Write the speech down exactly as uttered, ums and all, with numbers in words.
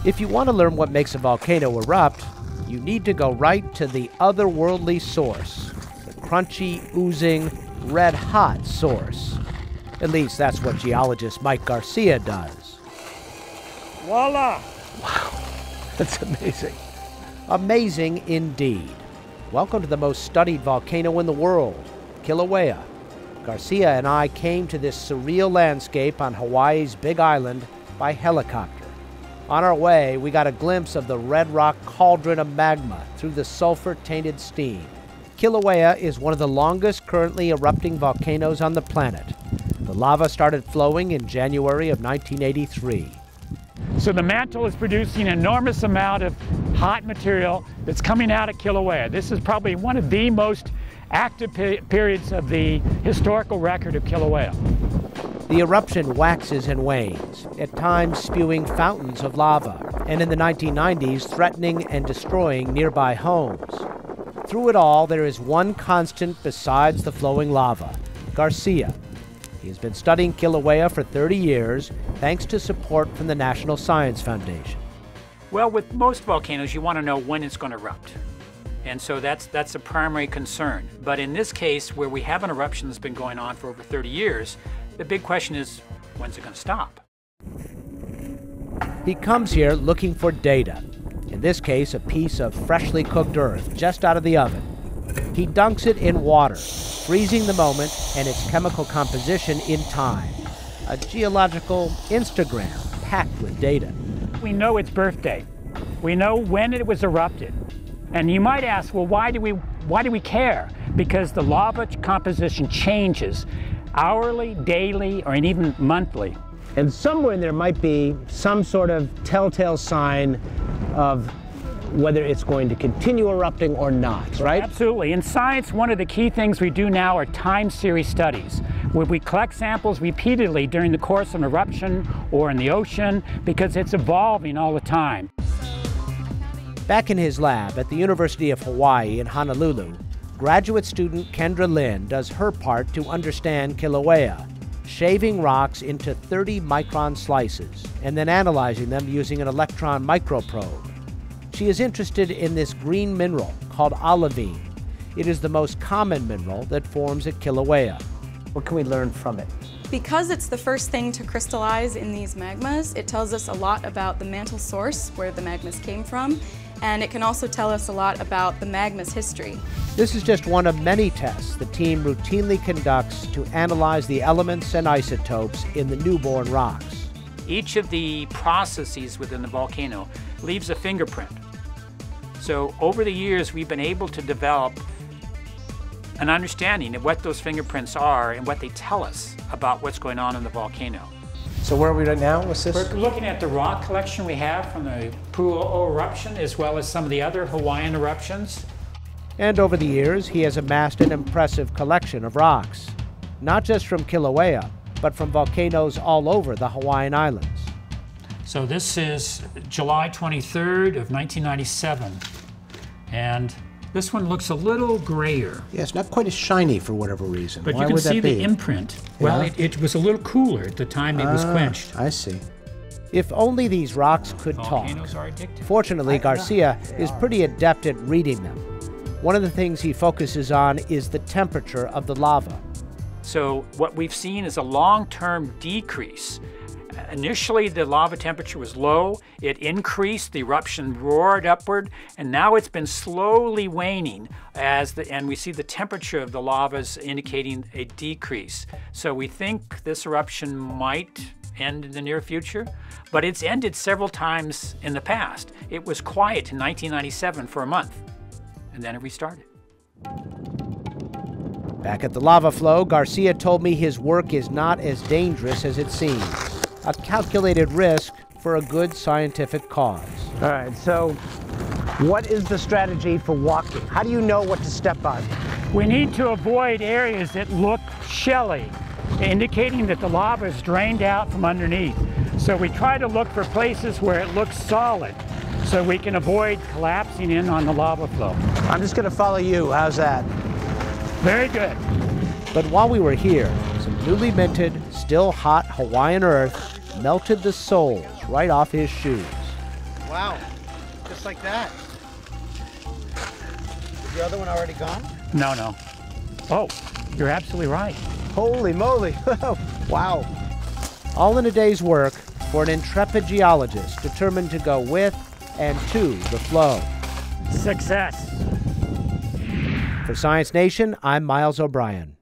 If you want to learn what makes a volcano erupt, you need to go right to the otherworldly source, the crunchy, oozing, red-hot source. At least that's what geologist Mike Garcia does. Voila! Wow, that's amazing. Amazing indeed. Welcome to the most studied volcano in the world, Kilauea. Garcia and I came to this surreal landscape on Hawaii's Big Island by helicopter. On our way, we got a glimpse of the red rock cauldron of magma through the sulfur-tainted steam. Kilauea is one of the longest currently erupting volcanoes on the planet. The lava started flowing in January of nineteen eighty-three. So the mantle is producing an enormous amount of hot material that's coming out of Kilauea. This is probably one of the most active pe periods of the historical record of Kilauea. The eruption waxes and wanes, at times spewing fountains of lava, and in the nineteen nineties threatening and destroying nearby homes. Through it all, there is one constant besides the flowing lava: Garcia. He has been studying Kilauea for thirty years, thanks to support from the National Science Foundation. Well, with most volcanoes, you want to know when it's going to erupt. And so that's, that's a primary concern. But in this case, where we have an eruption that's been going on for over thirty years, the big question is, when's it going to stop? He comes here looking for data. In this case, a piece of freshly cooked earth just out of the oven. He dunks it in water, freezing the moment and its chemical composition in time. A geological Instagram packed with data. We know its birthday. We know when it was erupted. And you might ask, well, why do we, why do we care? Because the lava composition changes hourly, daily, or even monthly. And somewhere in there might be some sort of telltale sign of whether it's going to continue erupting or not, right? Absolutely. In science, one of the key things we do now are time series studies, where we collect samples repeatedly during the course of an eruption or in the ocean, because it's evolving all the time. Back in his lab at the University of Hawaii in Honolulu, graduate student Kendra Lin does her part to understand Kilauea, shaving rocks into thirty micron slices and then analyzing them using an electron microprobe. She is interested in this green mineral called olivine. It is the most common mineral that forms at Kilauea. What can we learn from it? Because it's the first thing to crystallize in these magmas, it tells us a lot about the mantle source, where the magmas came from, and it can also tell us a lot about the magma's history. This is just one of many tests the team routinely conducts to analyze the elements and isotopes in the newborn rocks. Each of the processes within the volcano leaves a fingerprint. So over the years, we've been able to develop an understanding of what those fingerprints are and what they tell us about what's going on in the volcano. So where are we right now? What's this? We're looking at the rock collection we have from the Pu'u'o eruption, as well as some of the other Hawaiian eruptions. And over the years, he has amassed an impressive collection of rocks, not just from Kilauea, but from volcanoes all over the Hawaiian Islands. So this is July twenty-third of nineteen ninety-seven, and this one looks a little grayer. Yeah, it's not quite as shiny for whatever reason. But Why you can would see that be? the imprint. Well, Yeah. it, it was a little cooler at the time it was Ah, quenched. I see. If only these rocks could talk. Volcanoes are addictive. Fortunately, Garcia is pretty adept at reading them. One of the things he focuses on is the temperature of the lava. So what we've seen is a long-term decrease. Initially, the lava temperature was low. It increased, the eruption roared upward, and now it's been slowly waning as the, and we see the temperature of the lavas indicating a decrease. So we think this eruption might end in the near future, but it's ended several times in the past. It was quiet in nineteen ninety-seven for a month, and then it restarted. Back at the lava flow, Garcia told me his work is not as dangerous as it seems. A calculated risk for a good scientific cause. All right, so what is the strategy for walking? How do you know what to step on? We need to avoid areas that look shelly, indicating that the lava is drained out from underneath. So we try to look for places where it looks solid, so we can avoid collapsing in on the lava flow. I'm just gonna follow you, how's that? Very good. But while we were here, some newly minted, still hot Hawaiian earth melted the soles right off his shoes. Wow. Just like that. Is the other one already gone? No, no. Oh, you're absolutely right. Holy moly. Wow. All in a day's work for an intrepid geologist determined to go with and to the flow. Success. For Science Nation, I'm Miles O'Brien.